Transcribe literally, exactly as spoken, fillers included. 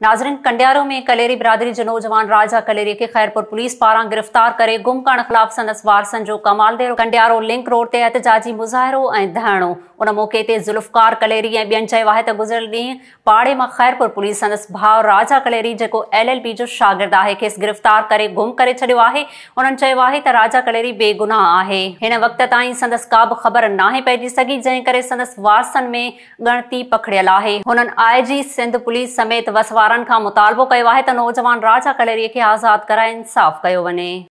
नाज़रीन, कंडियारो में कलेरी बिरादरी जो नौजवान राजा कलेरी के खैरपुर पुलिस पारां गिरफ्तार करे गुम करण खिलाफ संदस वारसन जो कमाल दे कंडियारो लिंक रोड ते एहतजाजी मुज़ाहिरो ऐं धरणो। उन मौके ते ज़ुल्फ़कार कलेरी ऐं ॿियनि चयो आहे त गुज़िरियल ॾींहुं पाड़े मां खैरपुर पुलिस संदस भाउ राजा कलेरी जेको एल एल बी जो शागिर्द आहे खेसि गिरफ्तार करे गुम करे छॾियो आहे। उन्हनि चयो आहे त राजा कलेरी बेगुनाह आहे। हिन वक़्त ताईं संदस का बि ख़बर नाहे पइजी सघी, जंहिं करे संदस वारसनि में ॻणती पखड़ियल आहे। हुननि आई जी सिंध पुलिस समेत वसवारनि खां मुतालबो कयो आहे त नौजवान राजा कलेरीअ खे आज़ादु कराए इंसाफ़ कयो वञे।